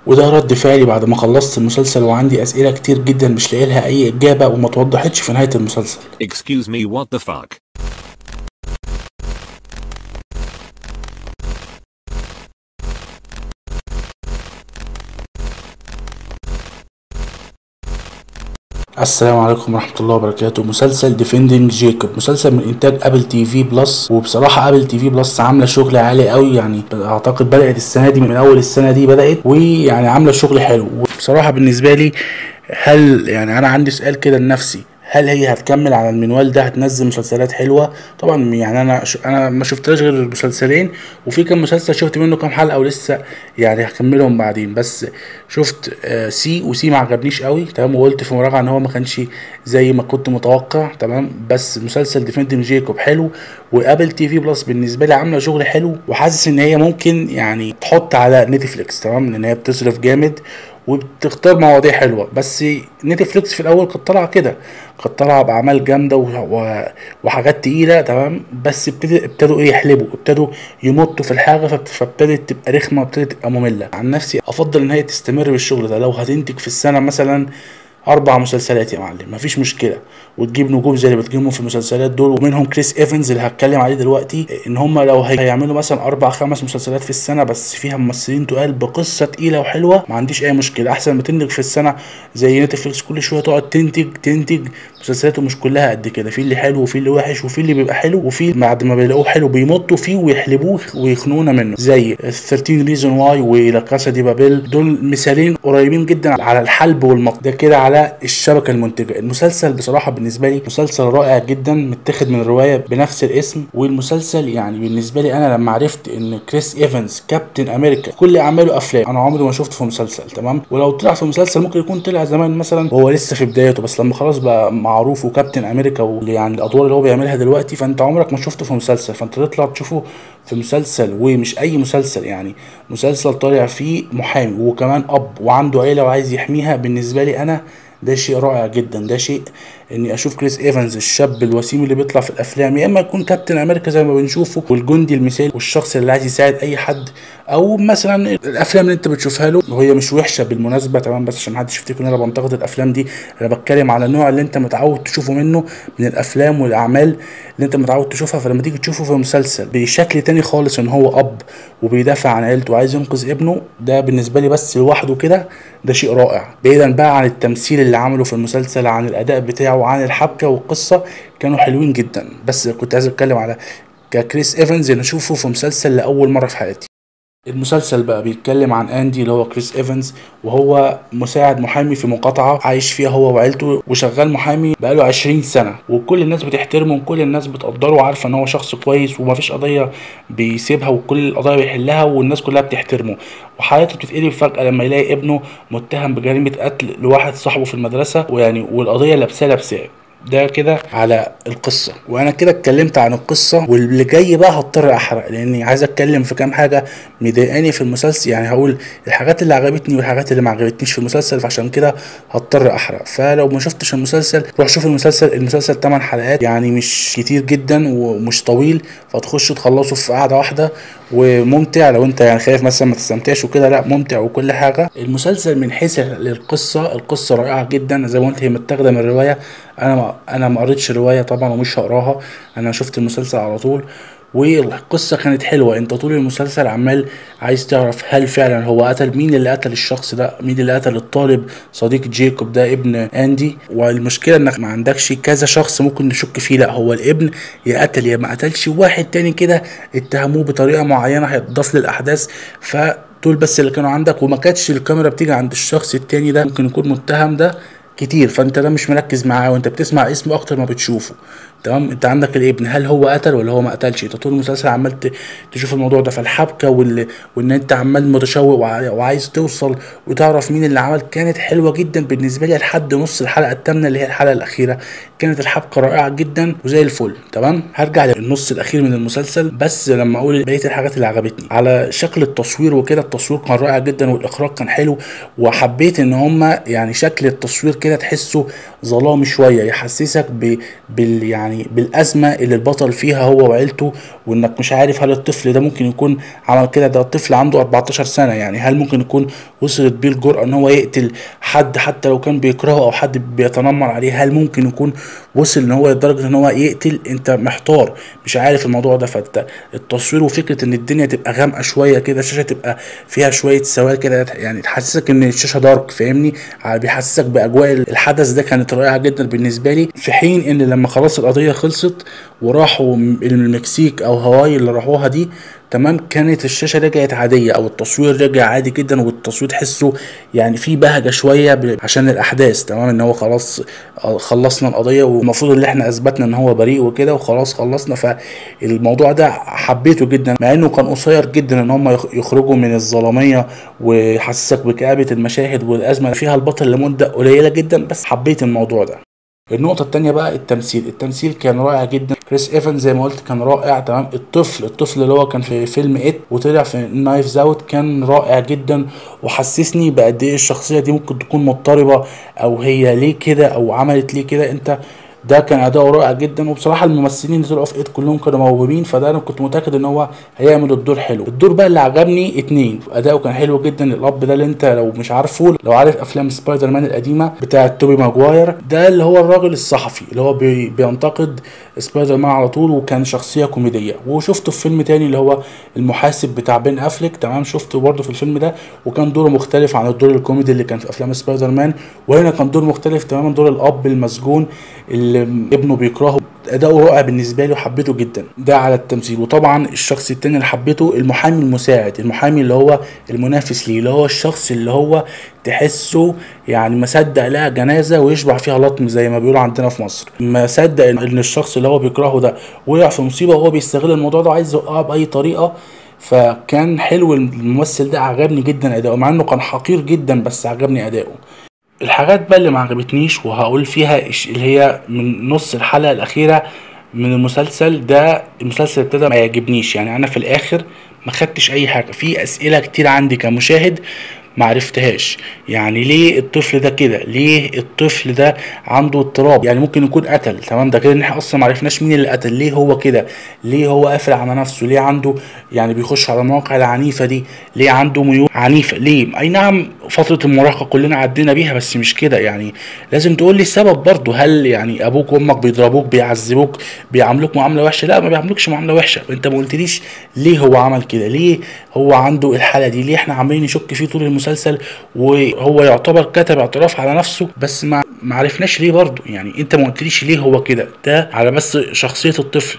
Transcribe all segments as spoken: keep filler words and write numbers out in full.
وده رد فعلي بعد ما خلصت المسلسل وعندي اسئله كتير جدا مش لاقي لها اي اجابه وما توضحتش في نهايه المسلسل. Excuse me, what the fuck? السلام عليكم ورحمة الله وبركاته. مسلسل ديفندنج جيكوب، مسلسل من انتاج ابل تي في بلس، وبصراحة ابل تي في بلس عاملة شغل عالي قوي، يعني اعتقد بدأت السنة دي، من اول السنة دي بدأت، ويعني عاملة شغل حلو. وبصراحة بالنسبة لي، هل يعني انا عندي سؤال كده لنفسي، هل هي هتكمل على المنوال ده؟ هتنزل مسلسلات حلوه؟ طبعا يعني انا ش... انا ما شفتلاش غير المسلسلين، وفي كام مسلسل شفت منه كام حلقه ولسه يعني هكملهم بعدين. بس شفت آه سي وسي ما عجبنيش قوي، تمام، وقلت في مراجعه ان هو ما كانش زي ما كنت متوقع، تمام. بس مسلسل ديفندنج جيكوب حلو، وابل تي في بلس بالنسبه لي عامله شغل حلو، وحاسس ان هي ممكن يعني تحط على نتفليكس، تمام، لان هي بتصرف جامد وبتختار مواضيع حلوه. بس نتفليكس في الاول كانت طالعه كده، كانت طالعه باعمال جامده وحاجات تقيله، تمام. بس ابتدوا ابتدوا ايه يحلبوا، ابتدوا يمطوا في الحاجه، فابتدت تبقى رخمه وابتدت تبقى ممله. عن نفسي افضل ان هي تستمر بالشغل ده. لو هتنتج في السنه مثلا اربع مسلسلات يا معلم مفيش مشكله، وتجيب نجوم زي اللي بتجيبهم في المسلسلات دول، ومنهم كريس ايفنز اللي هتكلم عليه دلوقتي، ان هم لو هيعملوا مثلا اربع خمس مسلسلات في السنه بس فيها ممثلين تقال بقصه تقيله وحلوه، ما عنديش اي مشكله. احسن ما تنتج في السنه زي نتفليكس كل شويه تقعد تنتج تنتج مسلسلاته مش كلها قد كده، في اللي حلو وفي اللي وحش، وفي اللي بيبقى حلو، وفي بعد ما بيلاقوه حلو بيمطوا فيه ويحلبوه ويخنونا منه، زي ثيرتين ريزون واي ولا كاسا دي بابيل. دول مثالين قريبين جدا على الحلب والمط ده كده على الشبكه المنتجه. المسلسل بصراحه بالنسبه لي مسلسل رائع جدا، متاخد من الروايه بنفس الاسم. والمسلسل يعني بالنسبه لي انا لما عرفت ان كريس ايفنز كابتن امريكا كل اعماله افلام، انا عمري ما شفته في مسلسل، تمام. ولو طلع في مسلسل ممكن يكون طلع زمان مثلا وهو لسه في بدايته، بس لما خلاص بقى معروف وكابتن امريكا واللي يعني الادوار اللي هو بيعملها دلوقتي، فانت عمرك ما شفته في مسلسل، فانت تطلع تشوفه في مسلسل، ومش اي مسلسل، يعني مسلسل طالع فيه محامي وكمان اب وعنده عيله وعايز يحميها. بالنسبه لي انا ده شيء رائع جدا، ده شيء اني اشوف كريس ايفنز الشاب الوسيم اللي بيطلع في الافلام، يا اما يكون كابتن امريكا زي ما بنشوفه والجندي المثالي والشخص اللي عايز يساعد اي حد، او مثلا الافلام اللي انت بتشوفها له وهي مش وحشه بالمناسبه، تمام، بس عشان محدش يفتكر ان انا بنتقد الافلام دي، انا بتكلم على النوع اللي انت متعود تشوفه منه من الافلام والاعمال اللي انت متعود تشوفها. فلما تيجي تشوفه في مسلسل بشكل تاني خالص، ان هو اب وبيدافع عن عيلته وعايز ينقذ ابنه، ده بالنسبه لي بس لوحده كده ده شيء رائع. بعيدا بقى عن التمثيل اللي عمله في المسلسل، عن الاداء بتاعه وعن الحبكه والقصه، كانوا حلوين جدا. بس كنت عايز اتكلم على ككريس ايفنز نشوفه في مسلسل لاول مره في حياتي. المسلسل بقى بيتكلم عن اندي اللي هو كريس ايفنز، وهو مساعد محامي في مقاطعه عايش فيها هو وعيلته، وشغال محامي بقاله عشرين سنه، وكل الناس بتحترمه وكل الناس بتقدره وعارفه ان هو شخص كويس ومفيش قضيه بيسيبها وكل القضايا بيحلها والناس كلها بتحترمه. وحياته بتتقلب فجاه لما يلاقي ابنه متهم بجريمه قتل لواحد صاحبه في المدرسه، ويعني والقضيه لابسه لابسه. ده كده على القصه، وانا كده اتكلمت عن القصه، واللي جاي بقى هضطر احرق لاني عايز اتكلم في كام حاجه مضايقاني في المسلسل، يعني هقول الحاجات اللي عجبتني والحاجات اللي ما عجبتنيش في المسلسل، فعشان كده هضطر احرق. فلو ما شفتش المسلسل روح شوف المسلسل. المسلسل ثمانية حلقات، يعني مش كتير جدا ومش طويل، فتخشوا تخلصوا في قعده واحده، وممتع. لو انت يعني خايف مثلا ما تستمتعش وكده، لا ممتع وكل حاجه. المسلسل من حيث القصه، القصه رائعه جدا زي ما قلت، هي متاخده من الروايه. انا ما انا ما قريتش الروايه طبعا ومش هقراها، انا شفت المسلسل على طول. والقصه كانت حلوه، انت طول المسلسل عمال عايز تعرف هل فعلا هو قتل، مين اللي قتل الشخص ده، مين اللي قتل الطالب صديق جيكوب ده ابن اندي. والمشكله انك ما عندكش كذا شخص ممكن نشك فيه، لا هو الابن يا قتل يا ما قتلش، واحد تاني كده اتهموه بطريقه معينه هيتضاف للاحداث، ف دول بس اللي كانوا عندك. وما كانتش الكاميرا بتيجي عند الشخص التاني ده ممكن يكون متهم ده كتير، فانت ده مش مركز معاه وانت بتسمع اسمه اكتر ما بتشوفه، تمام. انت عندك الابن، هل هو قتل ولا هو ما قتلش؟ انت طول المسلسل عمال تشوف الموضوع ده. فالحبكه وال... وان انت عمال متشوق وع... وعايز توصل وتعرف مين اللي عمل، كانت حلوه جدا بالنسبه لي لحد نص الحلقه الثامنه اللي هي الحلقه الاخيره. كانت الحبكه رائعه جدا وزي الفل، تمام. هرجع للنص الاخير من المسلسل بس لما اقول بقيه الحاجات اللي عجبتني. على شكل التصوير وكده، التصوير كان رائع جدا والاخراج كان حلو، وحبيت ان هم يعني شكل التصوير كده تحسه ظلامي شويه، يحسسك ب... بال يعني بالازمه اللي البطل فيها هو وعيلته، وانك مش عارف هل الطفل ده ممكن يكون عمل كده. ده الطفل عنده اربعتاشر سنه، يعني هل ممكن يكون وصلت بيه الجرأة ان هو يقتل حد حتى لو كان بيكرهه او حد بيتنمر عليه؟ هل ممكن يكون وصل ان هو لدرجه ان هو يقتل؟ انت محتار مش عارف الموضوع ده. فانت التصوير وفكره ان الدنيا تبقى غامقه شويه كده، الشاشه تبقى فيها شويه سواد كده، يعني تحسسك ان الشاشه دارك، فاهمني؟ بيحسسك باجواء الحدث ده، كانت رائعه جدا بالنسبه لي. في حين ان لما خلاص القضيه خلصت وراحوا المكسيك او هاواي اللي راحوها دي، تمام، كانت الشاشه رجعت عاديه او التصوير رجع عادي جدا، والتصوير تحسه يعني فيه بهجه شويه عشان الاحداث، تمام، ان هو خلاص خلصنا القضيه والمفروض ان احنا اثبتنا ان هو بريء وكده وخلاص خلصنا. فالموضوع ده حبيته جدا، مع انه كان قصير جدا ان هم يخرجوا من الظلاميه ويحسسك بكآبه المشاهد والازمه فيها البطل لمده قليله جدا، بس حبيت الموضوع ده. النقطة التانية بقى التمثيل. التمثيل كان رائع جدا. كريس ايفنز زي ما قلت كان رائع، تمام. الطفل الطفل اللي هو كان في فيلم ات وطلع في نايفز اوت كان رائع جدا، وحسسني بقد ايه الشخصية دي ممكن تكون مضطربة، او هي ليه كده، او عملت ليه كده. انت ده كان اداؤه رائع جدا. وبصراحه الممثلين اللي طلعوا في ات كلهم كانوا موهوبين، فده انا كنت متاكد ان هو هيعمل الدور حلو. الدور بقى اللي عجبني اتنين اداؤه كان حلو جدا. الاب ده اللي انت لو مش عارفه، لو عارف افلام سبايدر مان القديمه بتاعه توبي ماجواير، ده اللي هو الراجل الصحفي اللي هو بي بينتقد سبايدر مان على طول، وكان شخصيه كوميديه. وشفته في فيلم تاني اللي هو المحاسب بتاع بين افليك، تمام، شفته برده في الفيلم ده، وكان دوره مختلف عن الدور الكوميدي اللي كان في افلام سبايدر مان. وهنا كان دور مختلف تماما، دور الاب المسجون اللي ابنه بيكرهه. اداؤه رائع بالنسبه لي وحبيته جدا. ده على التمثيل. وطبعا الشخص التاني اللي حبيته المحامي المساعد، المحامي اللي هو المنافس ليه، اللي هو الشخص اللي هو تحسه يعني ما صدق لها جنازه ويشبع فيها لطم زي ما بيقولوا عندنا في مصر. ما صدق ان الشخص اللي هو بيكرهه ده وقع في مصيبه وهو بيستغل الموضوع ده وعايز يوقعه باي طريقه. فكان حلو الممثل ده، عجبني جدا اداؤه، مع انه كان حقير جدا بس عجبني اداؤه. الحاجات بقى اللي ما عجبتنيش وهقول فيها اللي هي من نص الحلقه الاخيره من المسلسل ده. المسلسل ابتدى ما يعجبنيش، يعني انا في الاخر ما خدتش اي حاجه. في اسئله كتير عندي كمشاهد ما عرفتهاش. يعني ليه الطفل ده كده؟ ليه الطفل ده عنده اضطراب؟ يعني ممكن يكون قتل، تمام، ده كده ان احنا اصلا ما عرفناش مين اللي قتل. ليه هو كده؟ ليه هو قافل على نفسه؟ ليه عنده يعني بيخش على المواقع العنيفه دي؟ ليه عنده ميول عنيفه؟ ليه؟ اي نعم فتره المراهقه كلنا عدينا بيها، بس مش كده. يعني لازم تقول لي السبب برضه. هل يعني ابوك وامك بيضربوك، بيعذبوك، بيعاملوك معامله وحشه؟ لا، ما بيعاملوكش معامله وحشه. انت ما قلتليش ليه هو عمل كده، ليه هو عنده الحاله دي، ليه احنا عمالين نشك فيه طول المسلسل مسلسل وهو يعتبر كتب اعتراف على نفسه، بس ما معرفناش ليه برضه. يعني انت ما قلتليش ليه هو كده. ده على بس شخصية الطفل.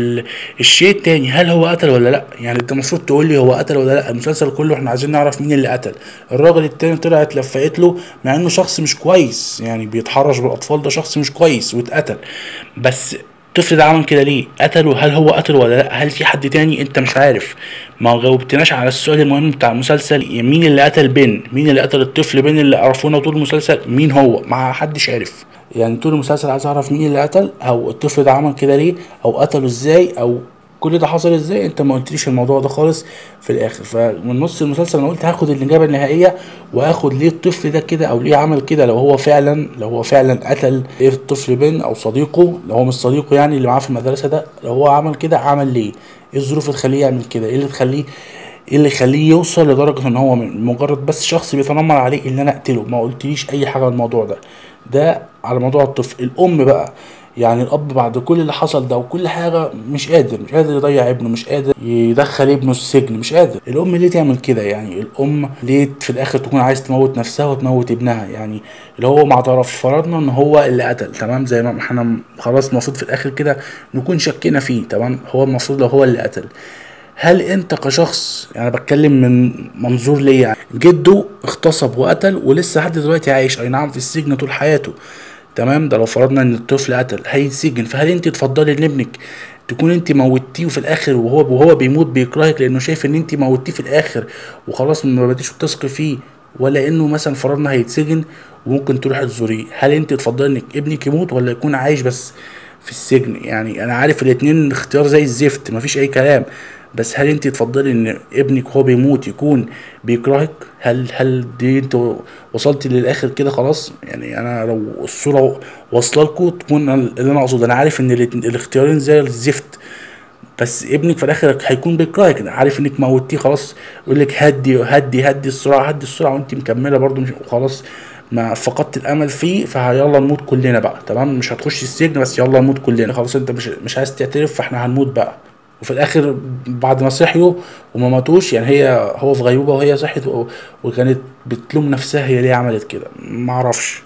الشيء التاني، هل هو قتل ولا لا؟ يعني انت المفروض تقول لي هو قتل ولا لا. المسلسل كله احنا عايزين نعرف مين اللي قتل. الراجل التاني طلعت لفقت له مع انه شخص مش كويس، يعني بيتحرش بالاطفال، ده شخص مش كويس واتقتل. بس الطفل ده عمل كده ليه؟ قتله؟ هل هو قتل ولا لا؟ هل في حد تاني؟ انت مش عارف. ما جاوبتناش على السؤال المهم بتاع المسلسل، مين اللي قتل بين؟ مين اللي قتل الطفل بين اللي عرفونا طول المسلسل؟ مين هو؟ ما حدش عارف. يعني طول المسلسل عايز اعرف مين اللي قتل، او الطفل ده عمل كده ليه، او قتله ازاي، او كل ده حصل ازاي. انت ما قلتليش الموضوع ده خالص في الاخر. فمن نص المسلسل انا قلت هاخد الاجابه النهائيه، واخد ليه الطفل ده كده، او ليه عمل كده. لو هو فعلا لو هو فعلا قتل ايه الطفل بين او صديقه، لو هو مش صديقه يعني اللي معاه في المدرسه ده، لو هو عمل كده عمل ليه؟ ايه الظروف اللي تخليه يعمل كده؟ ايه اللي تخليه ايه اللي يخليه يوصل لدرجه ان هو مجرد بس شخص بيتنمر عليه ان انا اقتله؟ ما قلتليش اي حاجه عن الموضوع ده. ده على موضوع الطفل. الام بقى، يعني الاب بعد كل اللي حصل ده وكل حاجه مش قادر مش قادر يضيع ابنه، مش قادر يدخل ابنه السجن، مش قادر. الام ليه تعمل كده؟ يعني الام ليه في الاخر تكون عايز تموت نفسها وتموت ابنها؟ يعني اللي هو ما اعترفش، فرضنا ان هو اللي قتل، تمام، زي ما احنا خلاص المفروض في الاخر كده نكون شكينا فيه، تمام، هو المفروض لو هو اللي قتل، هل انت كشخص، يعني بتكلم من منظور ليا، يعني جده اغتصب وقتل ولسه لحد دلوقتي عايش، اي نعم في السجن طول حياته، تمام، ده لو فرضنا ان الطفل قتل هيتسجن، فهل انت تفضلي ان ابنك تكون انت موتيه وفي الاخر وهو وهو بيموت بيكرهك لانه شايف ان انت موتيه في الاخر وخلاص ما بديش تثقي فيه، ولا انه مثلا فرضنا هيتسجن وممكن تروح تزوريه؟ هل انت تفضلي انك ابنك يموت ولا يكون عايش بس في السجن؟ يعني انا عارف الاتنين اختيار زي الزفت، مفيش اي كلام، بس هل انت تفضلي ان ابنك هو بيموت يكون بيكرهك؟ هل هل دي انتوا وصلتي للاخر كده خلاص؟ يعني انا لو الصوره واصله لكم تكون اللي انا اقصد، انا عارف ان الات- الاختيارين زي الزفت، بس ابنك في الاخر هيكون بيكرهك، عارف انك موتيه خلاص، يقول لك هدي هدي هدي السرعه هدي السرعه، وانت مكمله برضو مش خلاص، ما فقدت الامل فيه، فيلا نموت كلنا بقى، تمام؟ مش هتخش السجن بس يلا نموت كلنا خلاص، انت مش مش عايز تعترف فاحنا هنموت بقى. وفي الاخر بعد ما صحيوا وما ماتوش، يعني هي هو في غيبوبه وهي صحت و- وكانت بتلوم نفسها هي ليه عملت كده، ما اعرفش.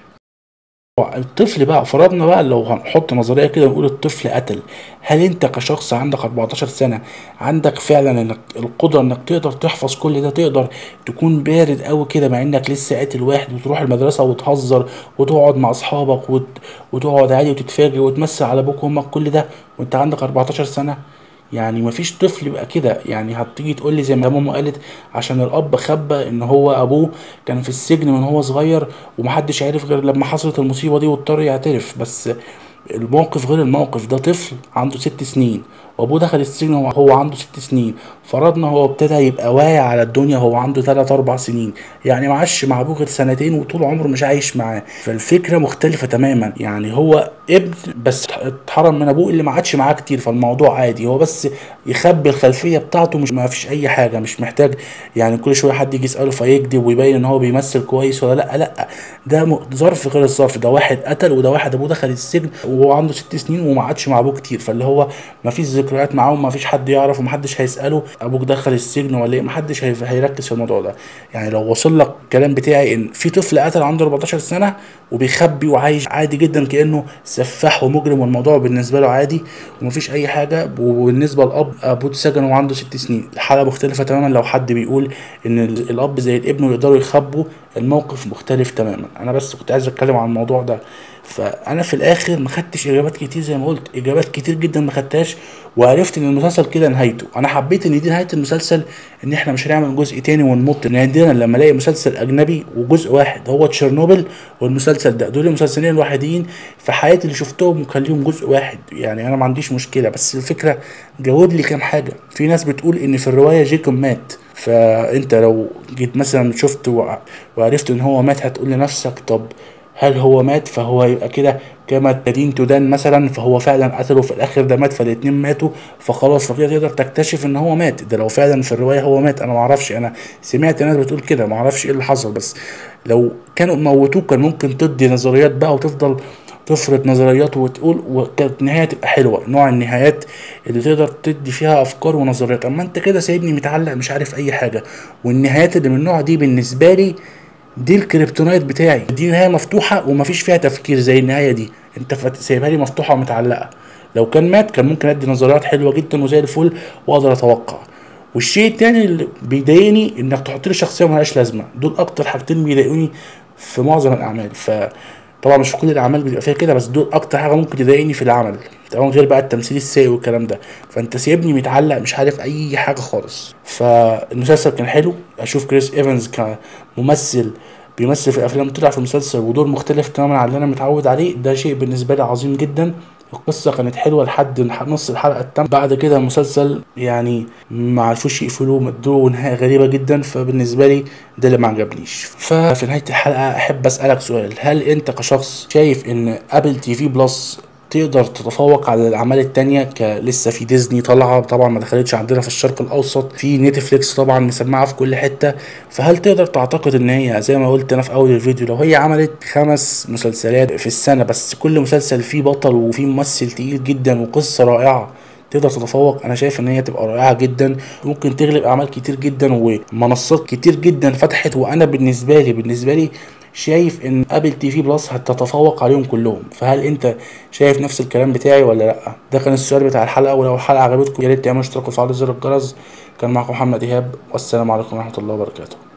الطفل بقى، فرضنا بقى لو هنحط نظريه كده ونقول الطفل قتل، هل انت كشخص عندك اربعتاشر سنه عندك فعلا انك القدره انك تقدر تحفظ كل ده، تقدر تكون بارد قوي كده مع انك لسه قاتل واحد، وتروح المدرسه وتهزر وتقعد مع اصحابك وت... وتقعد عادي وتتفاجئ وتمسي على ابوك وامك كل ده وانت عندك اربعتاشر سنه؟ يعني مفيش طفل يبقى كده. يعني هتيجي تقول لي زي ما ماما قالت عشان الاب خبى ان هو ابوه كان في السجن من هو صغير ومحدش عارف غير لما حصلت المصيبه دي واضطر يعترف، بس الموقف غير الموقف ده. طفل عنده ست سنين، وابوه دخل السجن وهو هو عنده ست سنين، فرضنا هو ابتدى يبقى واعي على الدنيا وهو عنده تلات اربع سنين، يعني ما عاش مع ابوه غير سنتين وطول عمره مش عايش معاه، فالفكره مختلفه تماما. يعني هو ابن بس اتحرم من ابوه اللي ما عادش معاه كتير، فالموضوع عادي، هو بس يخبي الخلفيه بتاعته، مش ما فيش اي حاجه، مش محتاج يعني كل شويه حد يجي يساله فيكذب ويبين ان هو بيمثل كويس ولا لا لا، ده م- ظرف غير الظرف، ده واحد قتل وده واحد ابوه دخل السجن وهو عنده ست سنين وما عادش مع ابوه كتير، فاللي هو ما فيش ذكريات معاه وما فيش حد يعرف ومحدش هيساله ابوك دخل السجن ولا ايه، محدش هي- هيركز في الموضوع ده. يعني لو وصل لك الكلام بتاعي ان في طفل قتل عنده اربعتاشر سنه وبيخبي وعايش عادي جدا كانه سفاح ومجرم، والموضوع بالنسبه له عادي ومفيش اي حاجه، وبالنسبه للاب ابوه اتسجن وعنده ست سنين، الحاله مختلفه تماما. لو حد بيقول ان ال- الاب زي الابن ويقدروا يخبوا، الموقف مختلف تماما. انا بس كنت عايز اتكلم عن الموضوع ده. فانا في الاخر ما خدتش اجابات كتير، زي ما قلت اجابات كتير جدا ما خدتهاش، وعرفت ان المسلسل كده نهايته. انا حبيت ان دي نهايه المسلسل، ان احنا مش هنعمل جزء تاني ونمط، نادرا لما الاقي مسلسل اجنبي وجزء واحد هو تشيرنوبل والمسلسل ده، دول المسلسلين الوحيدين في حياتي اللي شفتهم وكان ليهم جزء واحد. يعني انا ما عنديش مشكله، بس الفكره جاوب لي كام حاجه. في ناس بتقول ان في الروايه جيكوب مات، فانت لو جيت مثلا شفت وع- وعرفت ان هو مات، هتقول لنفسك طب هل هو مات فهو يبقى كده كما تدين تدان مثلا، فهو فعلا قتله في الاخر ده مات، فالاتنين ماتوا فخلاص، فكده تقدر تكتشف ان هو مات. ده لو فعلا في الروايه هو مات، انا ما اعرفش، انا سمعت ناس بتقول كده، ما اعرفش ايه اللي حصل، بس لو كانوا موتوه كان ممكن تدي نظريات بقى وتفضل تفرض نظريات وتقول، وكانت نهايه تبقى حلوه، نوع النهايات اللي تقدر تدي فيها افكار ونظريات. اما انت كده سايبني متعلق مش عارف اي حاجه، والنهايات اللي من النوع دي بالنسبه لي دي الكريبتونايت بتاعي، دي نهايه مفتوحه ومفيش فيها تفكير زي النهايه دي، انت فت- سايبها لي مفتوحه ومتعلقه. لو كان مات كان ممكن ادي نظريات حلوه جدا وزي الفل واقدر اتوقع. والشيء التاني اللي بيضايقني انك تحط لي شخصيه ملهاش لازمه، دول اكتر حاجتين بيضايقوني في معظم الاعمال. ف طبعا مش في كل الاعمال بيبقى فيها كده، بس دول اكتر حاجه ممكن تضايقني في العمل، تمام؟ غير بقى التمثيل السيء والكلام ده، فانت سيبني متعلق مش عارف اي حاجه خالص. فالمسلسل كان حلو، اشوف كريس ايفنز كممثل بيمثل في افلام طلع في مسلسل ودور مختلف تماما عن اللي انا متعود عليه، ده شيء بالنسبه لي عظيم جدا. القصه كانت حلوه لحد نص الحلقه التام، بعد كده المسلسل يعني ما عرفوش يقفلوه، ادوه نهايه غريبه جدا، فبالنسبه لي ده اللي ما عجبنيش. ففي نهايه الحلقه احب اسالك سؤال، هل انت كشخص شايف ان ابل تي في بلس تقدر تتفوق على الاعمال التانية؟ كلسه في ديزني طالعه طبعا ما دخلتش عندنا في الشرق الاوسط، في نتفليكس طبعا مسمعه في كل حته، فهل تقدر تعتقد ان هي زي ما قلت انا في اول الفيديو، لو هي عملت خمس مسلسلات في السنه بس كل مسلسل فيه بطل وفيه ممثل تقيل جدا وقصه رائعه، تقدر تتفوق؟ انا شايف ان هي تبقى رائعه جدا، ممكن تغلب اعمال كتير جدا ومنصات كتير جدا فتحت، وانا بالنسبه لي بالنسبه لي شايف ان ابل تي في بلس هتتفوق عليهم كلهم. فهل انت شايف نفس الكلام بتاعي ولا لا؟ ده كان السؤال بتاع الحلقه، ولو الحلقه عجبتكم يا ريت تعملوا اشتراك وتفعلوا زر الجرس. كان معكم محمد ايهاب، والسلام عليكم ورحمه الله وبركاته.